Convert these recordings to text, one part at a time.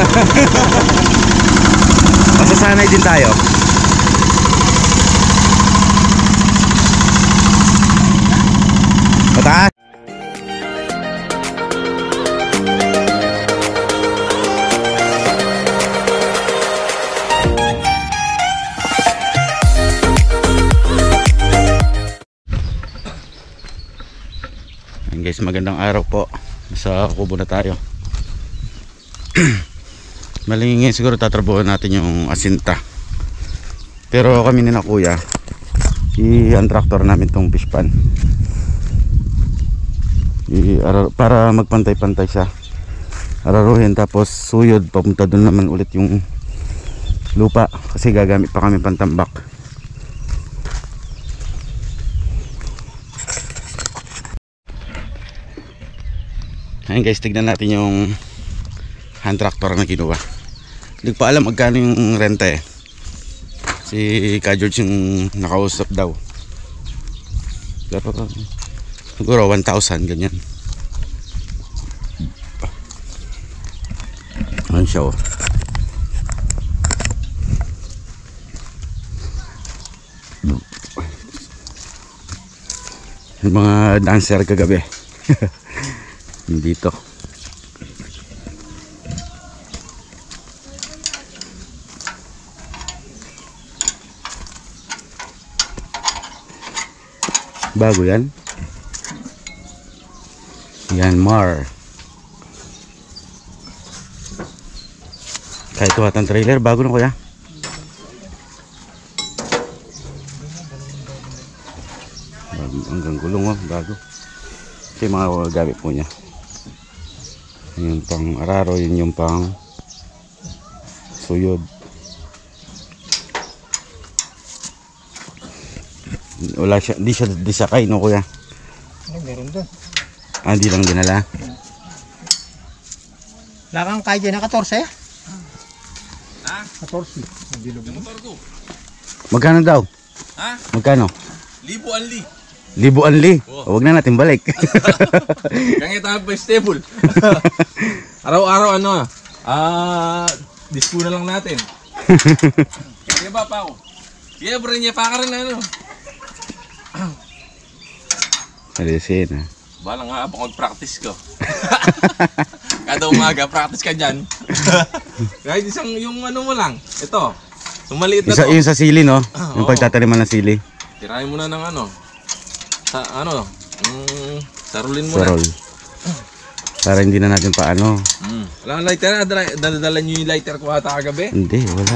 Masasanay din tayo. Mataas. Guys, magandang araw po. Sa kubo na tayo. Malingin siguro tatrabuhan natin yung asinta. Pero kami ni na kuya, i-tractor namin tong fish pan. Para magpantay-pantay siya. Araruhin tapos suyod papunta doon naman ulit yung lupa kasi gagamit pa kami pantambak. Ayun guys, tignan natin yung hand tractor na kinuha. Hindi pa alam magkano yung renta eh. Si Ka George yung nakausap daw. Pero siguro 1,000 ganyan. Ano siya oh. Yung mga dancer kagabi. Dito. Bago yan. Yanmar. Kahit tuwatan trailer, bago na kuya. Hanggang gulong oh, bago. Ito yung mga gamit po niya. Yung pang araro, yun yung pang suyod. Wala siya, di siya disakay no kuya? Meron doon. Ah, di lang dinala. Lakang kaya dyan na 14 eh? Ha? 14. Yung motor ko. Magkano daw? Ha? Magkano? Libo-anli. Libo-anli. Oh. Huwag na natin balik. Kaya tayo pa stable. Araw-araw ano disco na lang natin. Kaya ba pa ako? Kaya bro niya pa ka rin ano. Alisin ha. Balang nga habang mag-practice ko. Kada umaga, practice ka dyan. Kahit isang yung ano mo lang. Ito. Yung maliit na Isa, to. yung sa sili no? Yung Oo. pagtataniman ng sili. Tirahin mo na ng ano. Sa ano. Sarulin mo Sarol. Para hindi na natin paano. na. Wala kang lighter na. Dala nyo yung lighter ko ata kagabi. Hindi, wala.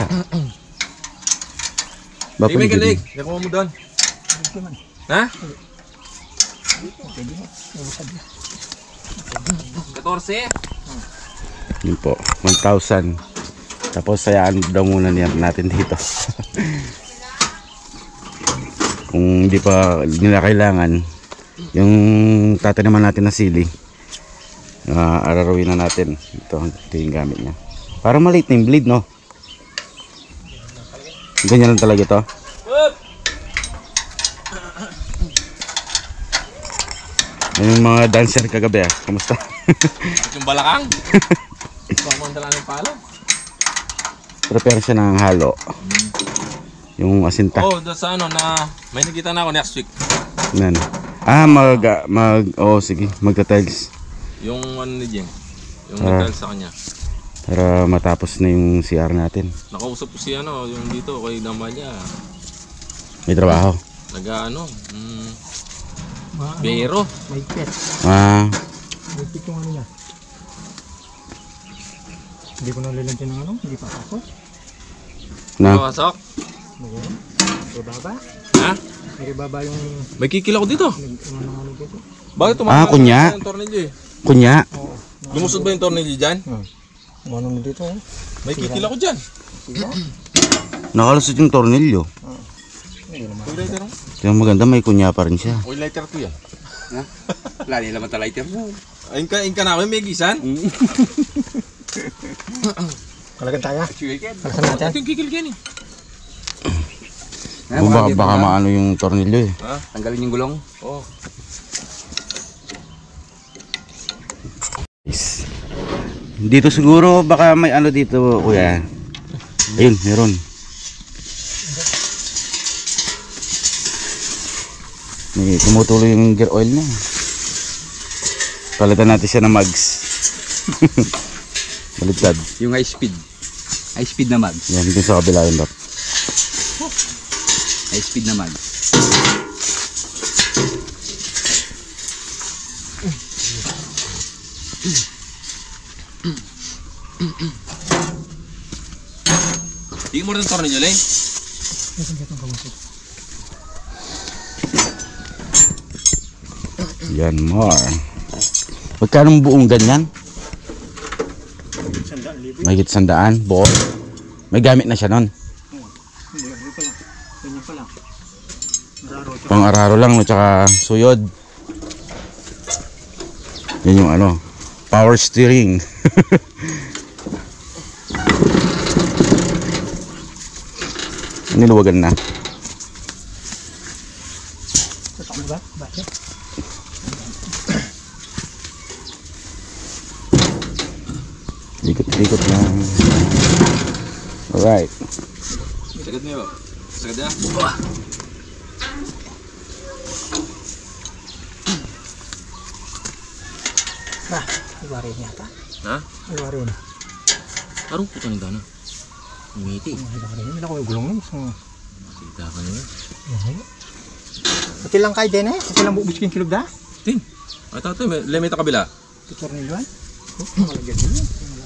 Sige, may hindi kalig. din. Nakuha mo doon. Ha? 14? Yun po, 1,000. Tapos sayaan daw muna natin dito. Kung hindi pa nila kailangan, yung tataniman natin na sili, ararawin na natin. Ito yung gamit niya. Parang maliit na yung blade, no? Ganyan lang talaga ito. Yung mga dancer kagabi ah. Kamusta? Yung balakang? Pamandala ng palo? Prepare siya ng halo. Yung asinta. Oh, doon sa ano na may nakita na ako next week. Nan. Sige, magta-tiles. Yung ano ni Jeng. Yung Ah. nagdal sa kanya. Para matapos na yung CR natin. Nakausap ko si ano, yung dito kay Damanya. May trabaho. Nag-ano, Bero. May pet. May pet yung ano niya. Hindi ko nalalagyan ng ano, hindi pa pasok. Pasok? Mayroon. May baba. Ha? May baba yung May kikil ako dito. ano dito. Bakit kunya? yung tornilyo eh? Kunya. Oo. Lumusod ba yung tornilyo dyan? Ano na dito eh. May kikil ako dyan. Diba? Nakalusot yung tornilyo. Hindi naman. Oil lighter mo? Yung maganda may kunya pa rin siya. Oil lighter ko yan. Ha? Wala nila mata lighter mo. Ayun ka namin, may gisan. Kalagan tayo. Chicken. Kalasan natin. Ito yung kikil yan eh. Baka maano yung tornilyo eh. Ha? Tanggalin yung gulong. Oo. Dito siguro baka may ano dito kuya. Ayun, meron. May tumutuloy yung gear oil na. Palitan natin siya ng mags. Baliktad. Yung high speed. High speed na mags. Yan, dito sa kabila yun, Bap. High speed na mags. Tingin mo rin ang tornilyo, Lay. Yan, more. Magkano buong ganyan? Mahigit 100, buo. May gamit na siya nun. Hindi, hindi pa lang. Ganyan pa lang. Mararo. Pang-araro lang, no, tsaka suyod. Yan yung ano, power steering. Niluwagan na. Ano ba? Bakit? Ikot-ikot na. Alright. Sagad mo yun. Sagad na. Ah, iwarin yata. Ha? Iwarin. Arong puto ng dana. Umiti. Iwarin. Hindi ako yung gulong yun. Sita ka na yun. Pati lang kayo din eh. Pati lang bubuskin kilog da. Tin. Ay tatay, may limit ang kabila. Tutor nilwan. Malagyan nyo.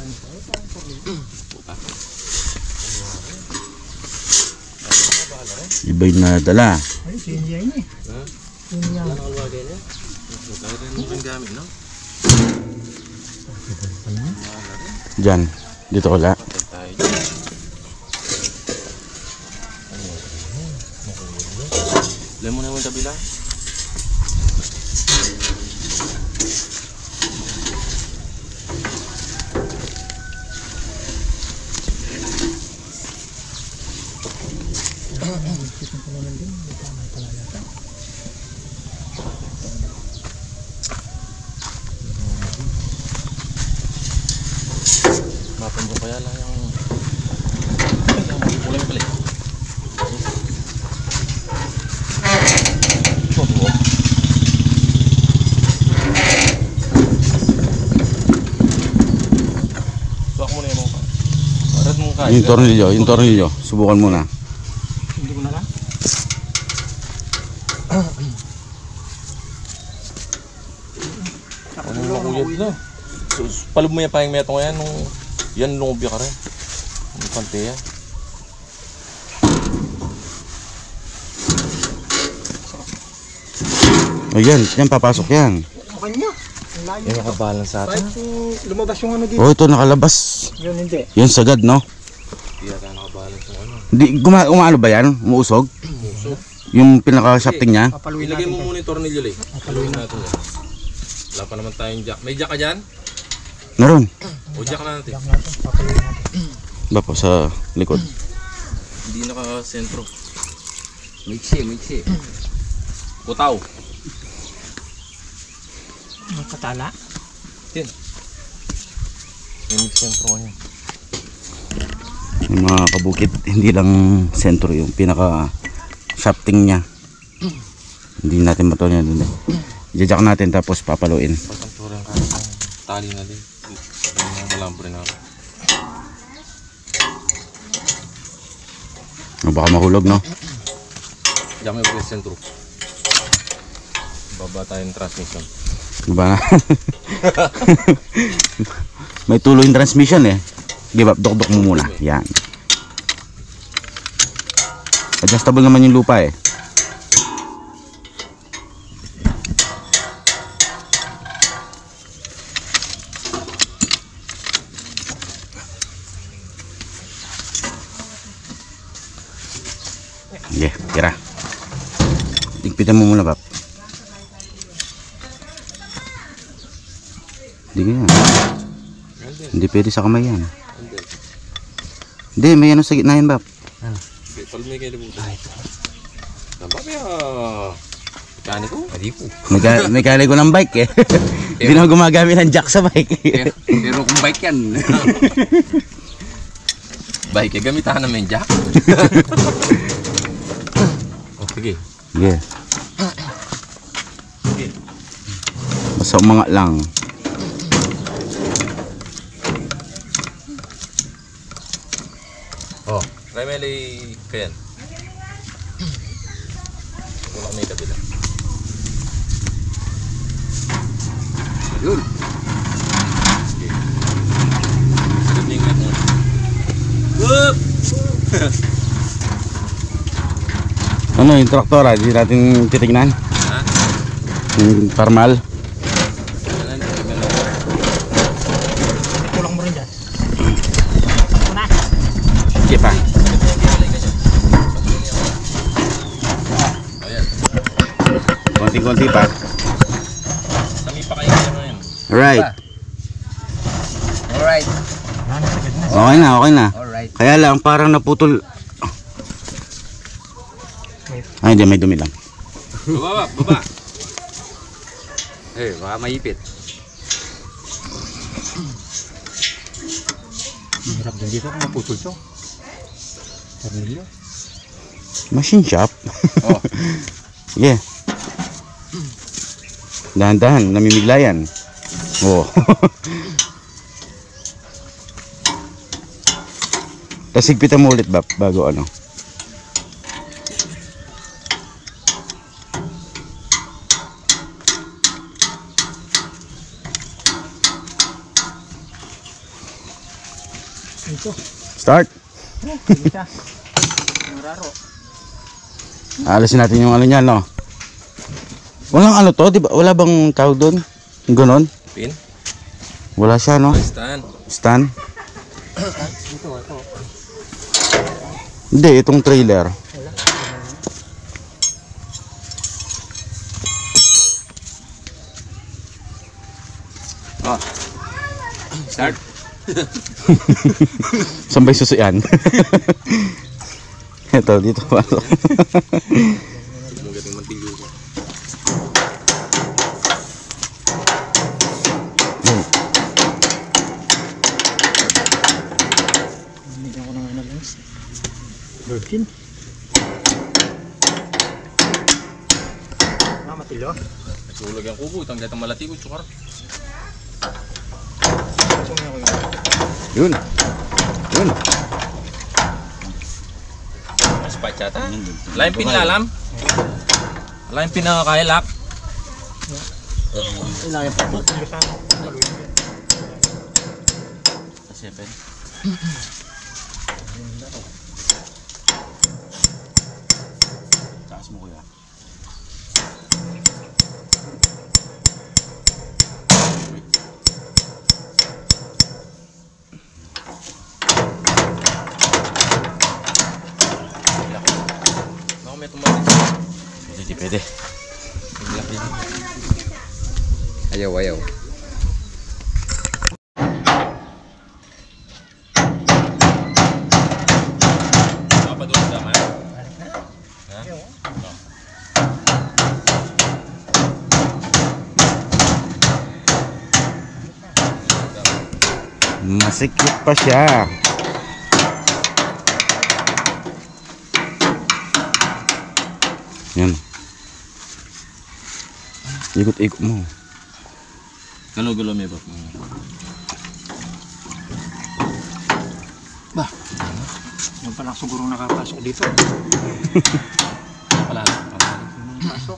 Iba yung nadala. Ay, sinya ini. Sinya. Kaya rin mo yung gamit, no? Diyan. Dito ko la. Lemon naman kabila. Mapanjo kaya lang yung kulay mo pala. Suwak mo na yung mga parat mong kaya. Yung tornilyo. Subukan muna. Hindi ko na lang. Ano mo kuyod na? Palub mo yung pahing meto ngayon nung yan lumubya ka rin. Ang panteya. Ayan, yan papasok yan. Bukan nyo. Ang layo. Yung nakabalance sa atin. Kahit yung lumabas yung ano dito. Oh, ito nakalabas. Yun hindi. Yun sagad, no? Hindi yata nakabalance yung ano. Di, umaano ba yan? Umuusog? Yung pinaka-shafting niya? Papaluin Ilagay natin. mo muna yung tornilyo Lay. Papaluin natin yan. Wala pa naman tayong jack. May jack ka dyan? Meron. O jack na natin. Papaluin natin. Ba po sa likod? Hindi naka-sentro. Maiksi. Kutaw. Ang katala. Tin. May sentro niya. Yung mga kabukit, hindi lang sentro yung pinaka-shafting niya. Hindi natin matuloy na dun eh. I-jack natin tapos papaluin. Pasantura yung kahit ang tali na din. Yung malambre na. Baka mahulog, no? Diyan may pag sentro. Baba tayo ng transmission. Diba na? May tuloy yung transmission eh. Give up, dok mo muna. Yan. Adjustable naman yung lupa eh. Yeah, tira. Tigpitan mo muna, Bap. Hindi ganyan. Hindi pwede sa kamay yan. Hindi, may ano sa gitna yan, Bap. Palmay kayo libutan. Nababa Mekaniko? Mekaniko. Mekaniko ng bike eh. Hindi na gumagamit ng jack sa bike. Pero kung bike yan. Bike, gamitan namin jack. Oh, sige. Yeah. Basta umangat lang. Oh, Remeli kayan. Wala may kabila. Yun. Sagad na yung net mo. Whoop! Ano yung traktora? Hindi natin titignan? Ha? Yung parmal? Kulang mo rin dyan. Sige pa. Ayan. Konti-konti pa. Sami pa kayo ngayon. Alright. Alright. Okay na, okay na. Alright. Kaya lang parang naputol. Ay, hindi, may dumi lang. Baba, baba. Eh, baka maipit. Hirap din dito kung maputol to. Tornilyo. Machine shop. Oh. Sige. Dahan-dahan, namimigla yan. Oo. Tapos higpitan mo ulit ba bago ano? Ito. Start. Kita. Mararo. Alisin natin yung ano niya, no? Walang ano to, di ba? Wala bang tawag doon? Yung ganon? Pin? Wala siya, no? Stand. Stand? Ito. Hindi, itong trailer. Oh. Start. Sambay susuyan. Ito, dito pasok. Magaling mantigo ko. Binigyan ko ng ano lang. Virgin. Matilo. Nagsulog ang kubo. Itang gatang malatigo. Tsukar. Sumaya ko yun. Yun. Yun. Spot yata. Lain pin lalam. Lain pin na kaya lock. Ilayan pa. Seven. Taas mo kuya. Baka may tumating. Pwede, pwede. Naglaki. Ayaw, ayaw. Papadoon naman. Ha? Masikip pa siya. Yan. Ikot-ikot mo. Galo-galo may ba? Yung palang siguro nakapasok dito. Pala. Pasok.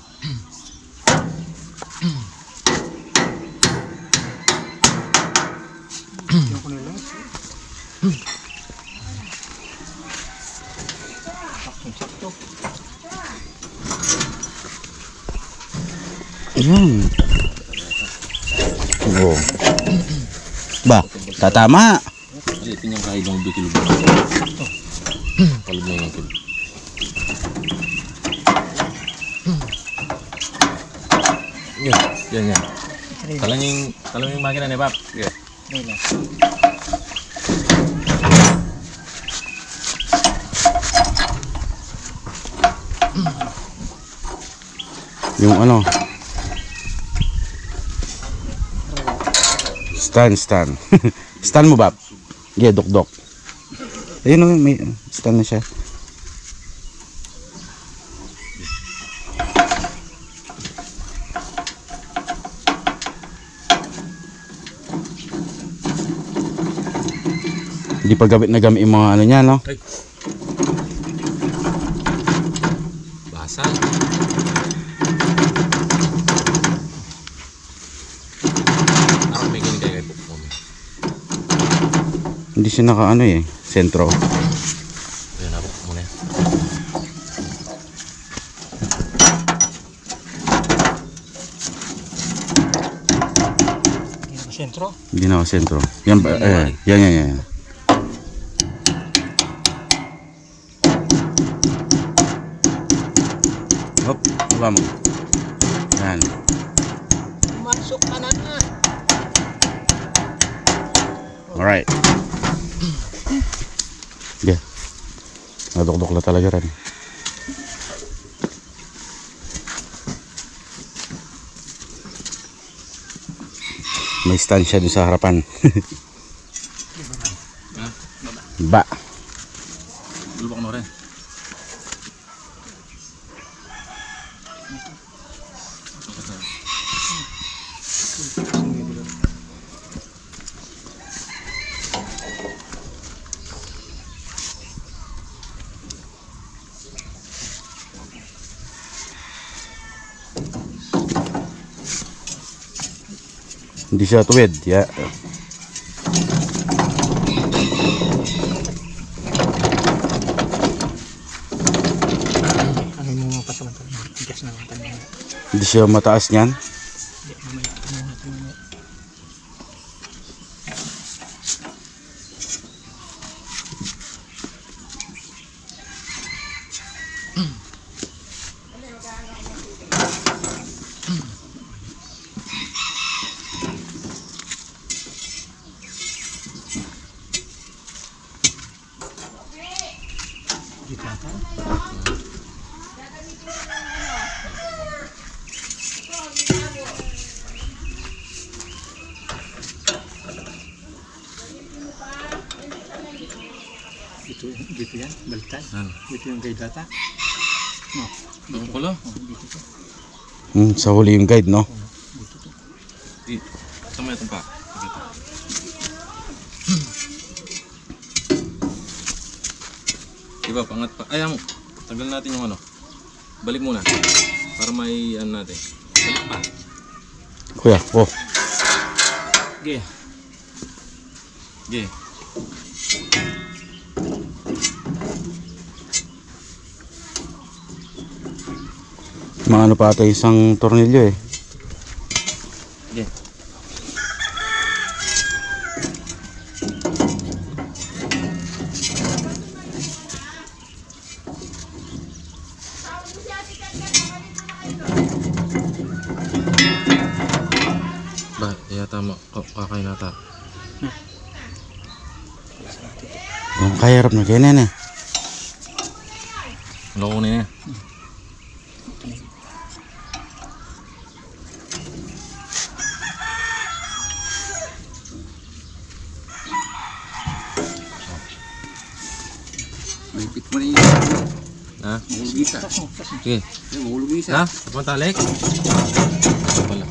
Yung ko nila. Sakto. Yan. Oh. Ba, tatama. Alitin yung kailong bikil ba? Palog na yung kilo. Yan, yan. Talang yung makina ni Pap. Okay. Nila. Yung ano. Stand. Stand mo, Bab. Yeah, dok. Ayun o, may stand na siya. Hindi pa gamit na gamit yung mga ano niya, no? Ay. Basag. Parang may ginigay kay Pukpong. Hindi siya naka ano eh, sentro. Ayan na, Pukpong muna. Hindi na sentro. Hindi naka sentro. Yan ba? Yan. Hop, baba mo. Yan. Masok ka na. Alright. Yeah. Nadukduk na talaga rin. May stand siya doon sa harapan. Ba. Lubak mo rin. Hindi siya tuwid. Yeah. Ano mo mga pasamantan? Bigas na natin. Hindi siya mataas niyan. Hindi, mamaya. Ano natin mamaya. Dito natin. Dito yan, baliktad. Ano? Dito yung guide data. No, Ang kulo. dito to. Sa huli yung guide, no? Dito to. Tama itong pa. Diba, pangat pa. Ay, mo. Tagal natin yung ano. Balik muna. Para may ano natin. Balik pa. Kuya, oh. Okay. Okay. Mga ano pa ata isang tornilyo eh. Okay. Ba, yata mo. Kakain nata. Yung kahirap na ganyan eh. Loko na yan. Mahigpit mo na yung Ha? mahulog isa. Sige. Mahulog yung isa. Ha? Pantalik? Ito pala.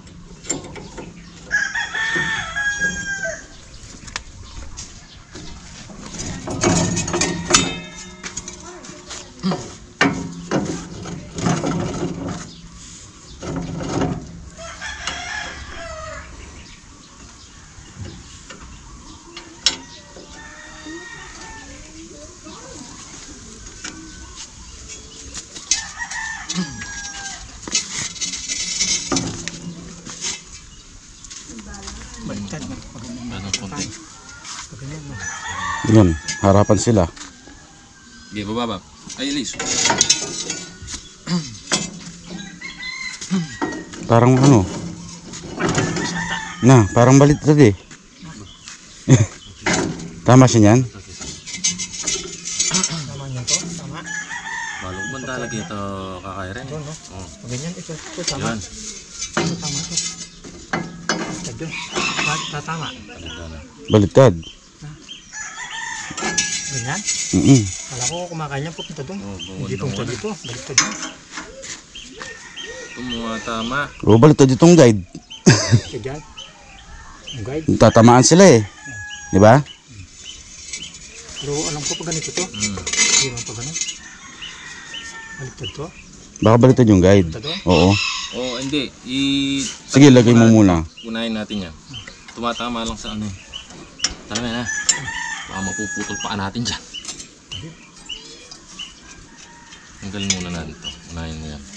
Baliktad. Ano, konti. Pag ganyan, no? Yun, harapan sila. Okay, bababa. Ay, Elise. Parang ano. Na, parang baliktad eh. Tama siya niyan? Tama niyo to? Tama? Balong banda. lagi ito kakairin. Doon, no? Oh. Ganyan, ito tama. Yun. Ito tama ito. Ito, tatama. Baliktad. Ganyan. Kala ko kumakain niya pupunta doon. Hindi pupunta dito. Baliktad yun. Tumatama. O, baliktad itong guide. Kaya dyan. Ang guide. Tatamaan sila eh. Di ba? Pero alam ko pag ganito to. Hindi naman pag ganun. Baliktad to. Baka baliktad yung guide. Baliktad to. Oo. Oh, hindi. Sige, lagay mo muna. Unahin natin yan. Tumatama lang sa ano. Tara na. Baka mapuputol pa natin dyan. Tanggalin muna natin ito. Unahin mo yan.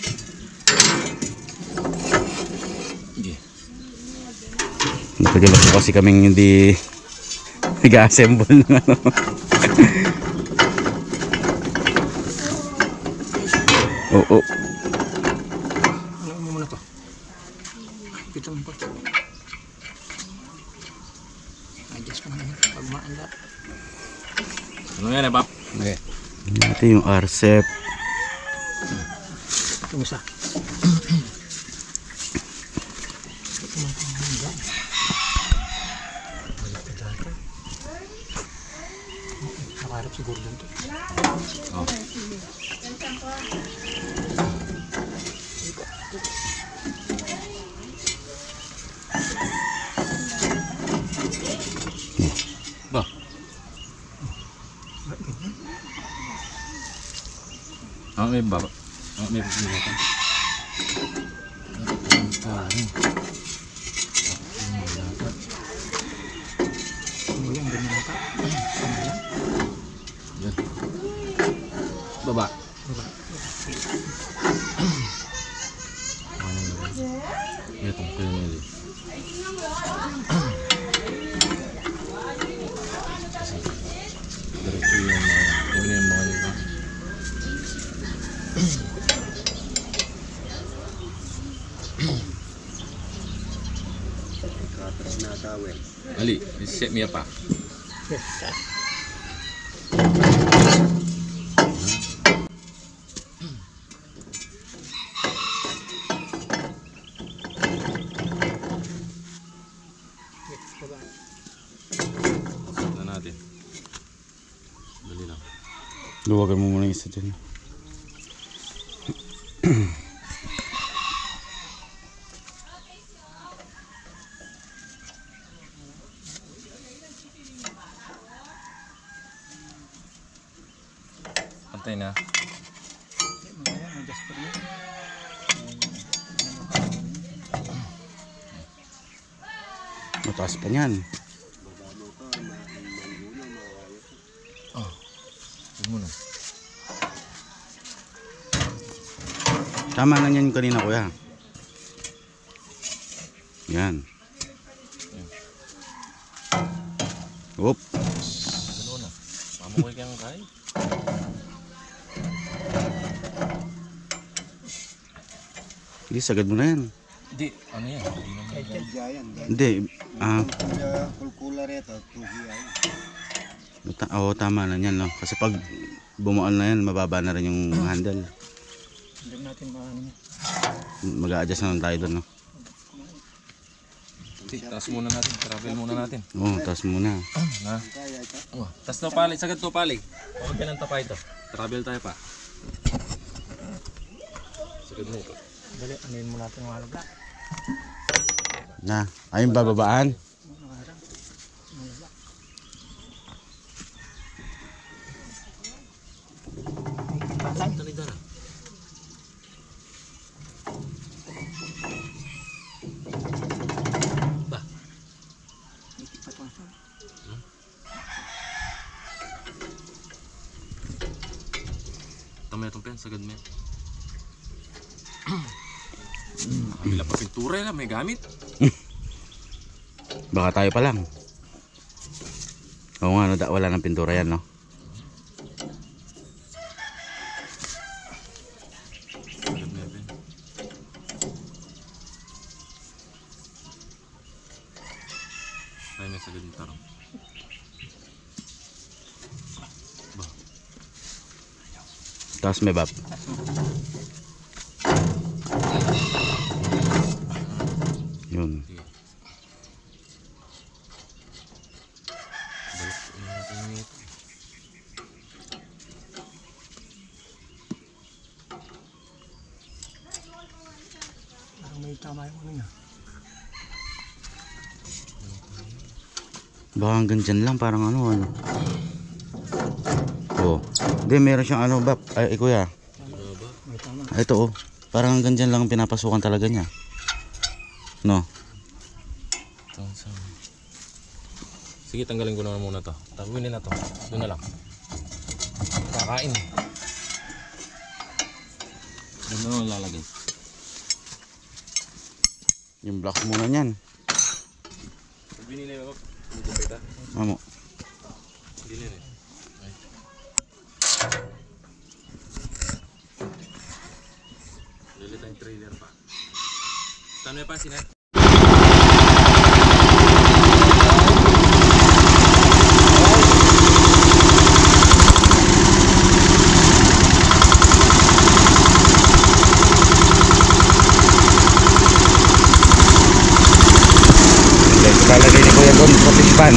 Sige. Natagal po kasi kaming hindi nag-assemble ng ano. Oo. Ano mo muna to? Pito mo pa. Adjust mo na yun. Pag maanda. Ano yan eh, Pap? Okay. Ito yung RCEP. Ito mo isa. Nakaharap siguro dun to. Oh. Ba? May baba. May pagkakita. Ano yan? Ganyan nata. Yan. Baba. Baba. Itong kernel eh. Kasi diretso yung mga yung mga nito. Ali, set me up ah. Yes. Baba. Set na natin. Dali lang. Luwagan mo muna yung isa dyan. Pantay na. Adjust pa rin. Mataas pa niyan. Huwag mo na. Tama na yan yung kanina kuya. Yan. Oop. Gano'n na. Mamukoy kang kahit. Hindi, sagad mo na yan. Hindi, ano yan? Hindi naman. Hindi. Kulkula rito, tuhiya. Oo, tama na yan. No? Kasi pag bumuan na yan, mababa na rin yung handle. Hindi natin maano. Mag-a-adjust na lang tayo doon. No? Taas muna natin. Travel muna natin. Oo, taas muna. Na. Oh, tas to pali, sagad to pali. Huwag ka ng tapay to. Travel tayo pa. Sagad mo ito. Dali, anuin mo natin mga alabla. Na, ayun bababaan. Ito ni Dara. Ba? Tama itong pen, sagad mo yan. Nakabila pa pintura na, may gamit. Baka tayo pa lang. Oo nga, no, wala ng pintura yan, no? Sagad mo yan, pen. Tayo may sagad mo tarong. Taas may bab. Parang may tama yung ano niya. Baka hanggang dyan lang, parang ano. Oh. Hindi, meron siyang ano, Bap. Ay, kuya. May tama. Ito, oh. Parang hanggang dyan lang ang pinapasukan talaga niya. No? Sige, tanggalin ko na muna to. Taguin na to. Doon na lang. Kakain. Doon na lang lalagay. Yung blocks muna niyan. Binili mo. Kumupita. Mamo. Binili na. Lili tayong trailer pa. Tano yung pansin eh? Lalagay ni kuya doon sa fish pan.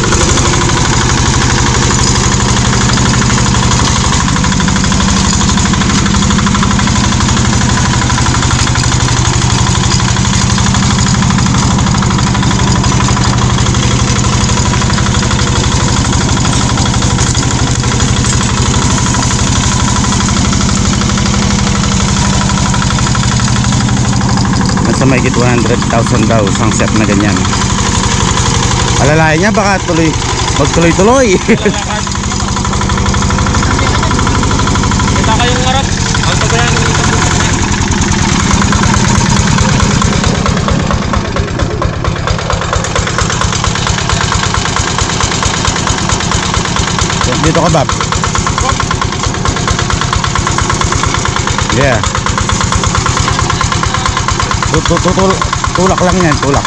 Nasa mahigit 100,000 daw isang set na ganyan. Alalayan niya baka magtuloy-tuloy. Kita kayong ngarap. Ang tabayan ng itang bukas na. Dito ka, Bab. Yeah. Tulak lang yan, tulak.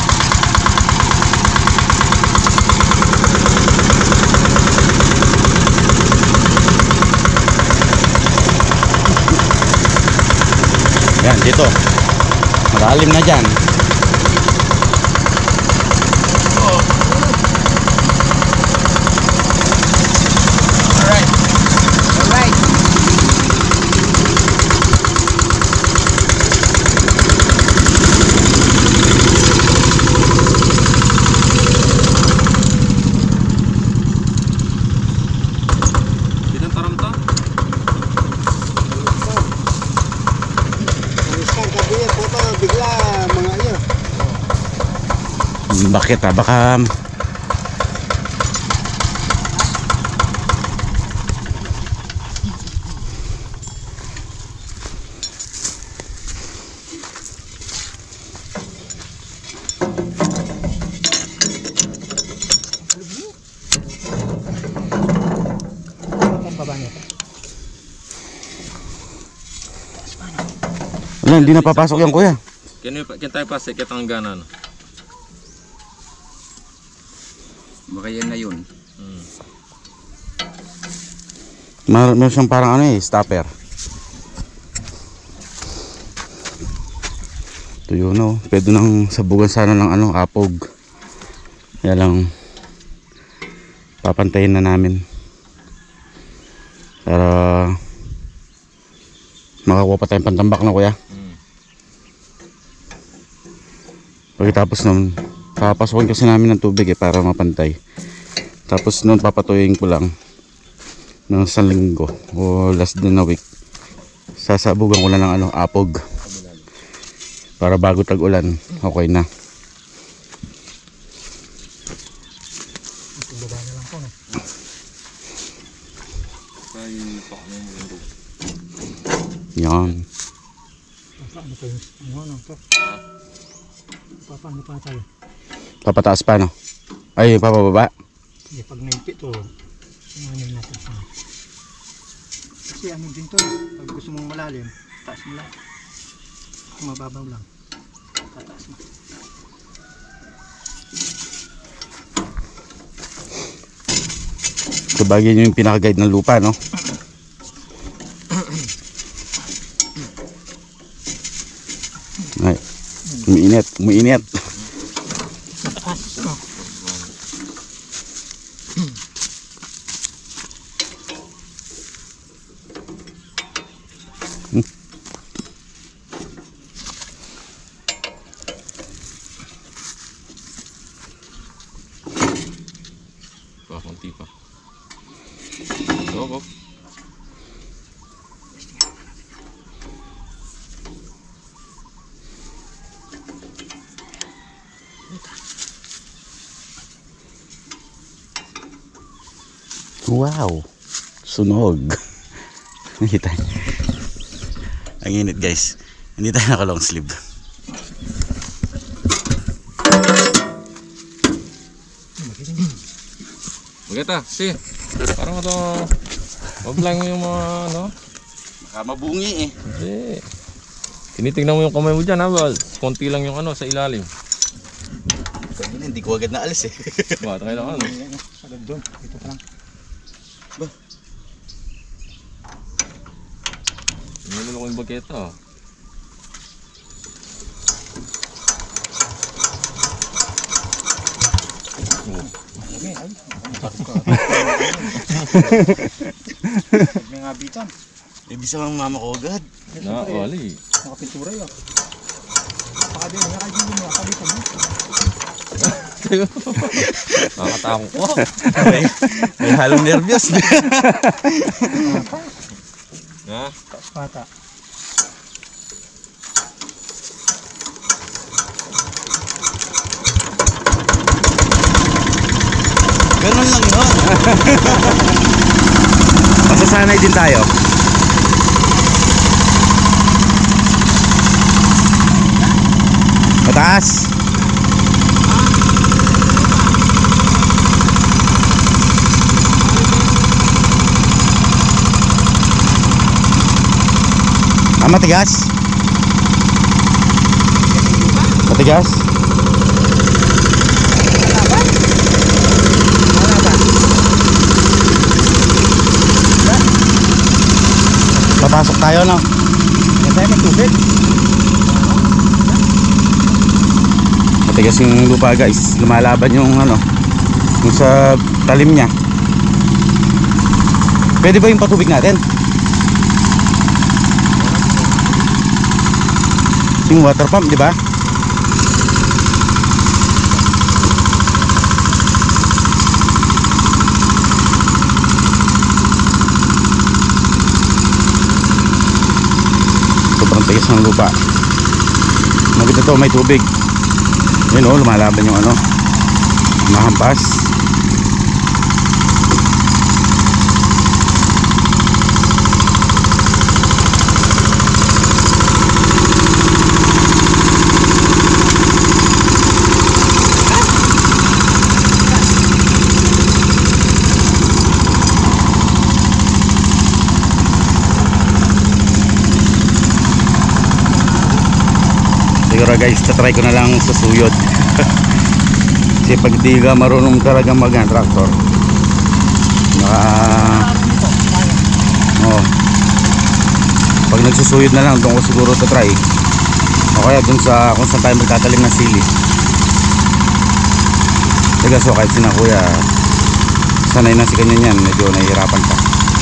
Yan, dito. Malalim na dyan. Alright. Alright. Binang taramta. Bigla mga iyo. Bakit ah? Baka Baba niya. wala, hindi na papasok yan, kuya. Kaya tayo pa sikit ang gana. Baka yan na yun. Meron siyang parang ano eh, stopper. Ito yun, no? Pwede nang sabugan sana ng ano, apog. Kaya lang papantayin na namin para makakuha pa tayong pantambak na, kuya. Pagkatapos nun, papasukin kasi namin ng tubig eh para mapantay. Tapos nun papatuyin ko lang ng 1 linggo o last din na week. Sasabugan ko lang ng ano, apog. Para bago tag-ulan, okay na. Baba na lang po. Yan. Paano tayo? Ano to? Paano pa tayo? Papataas pa, no? Ay, papababa. Hindi, pag naipit to, ano natin. Kasi ano din to, pag gusto mong malalim, taas mo lang. Kung mababaw lang, tataas mo. Sabagay nyo yung pinaka-guide ng lupa, no? Ay, umiinit, umiinit. Mataas, no? Oo. Wow, sunog. Nakita. Ang init guys. Hindi tayo naka long sleeve. Maganda, si. Parang ito, wag lang yung mga ano. Baka mabungi eh. Hindi. Tinitingnan mo yung kamay mo dyan ha, ba? Konti lang yung ano sa ilalim. Kanina hindi ko agad naalis eh. Ba, kailangan ano. Agad doon. Dito pa lang. Nilulok yung bageta. Okay, ay. May ngabitan. Ibig sabihin mama ko agad. Na, wali. Nakapintura yun. Pakadin, nakakaibigan mo. Kabitan mo. Nakakatakot ko. May halong nervyos. Ha? Pata. Ganun lang yun. Masasanay din tayo. Mataas. Matigas? Matigas? Papasok tayo no? Yan tayo may tubig. Matigas yung lupa guys. Lumalaban yung ano, yung sa talim niya. Pwede ba yung patubig natin? Yung water pump, di ba? Sobrang tigas ng lupa. Maganda to, may tubig. Yun o, lumalaban yung ano, mahampas. Siguro guys, tatry ko na lang susuyod. Kasi pag di ka marunong talaga mag-tractor, pag nagsusuyod na lang, doon ko siguro tatry. O kaya doon sa kung saan tayo magtatalim ng sili. Sige, so kahit sina kuya, sanay na si kanya yan, medyo nahihirapan pa.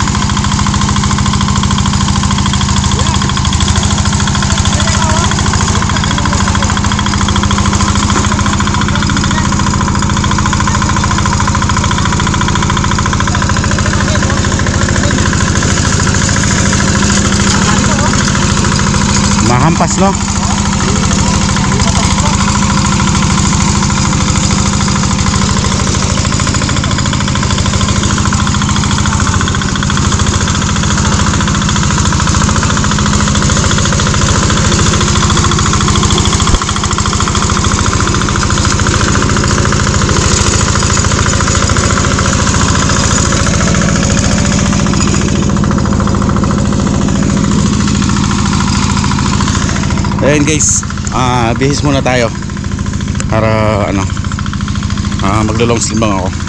Mahampas no? Ayun guys, bihis muna tayo para ano, maglo-long sleeve lang ako.